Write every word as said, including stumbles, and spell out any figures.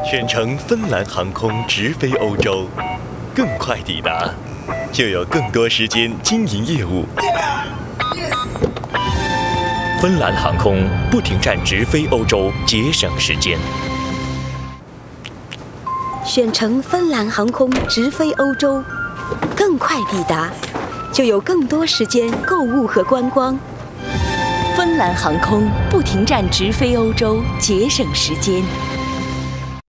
选乘芬兰航空直飞欧洲，更快抵达，就有更多时间经营业务。芬兰航空不停站直飞欧洲，节省时间。 选乘芬兰航空直飞欧洲，更快抵达，就有更多时间购物和观光。 芬兰航空不停站直飞欧洲，节省时间。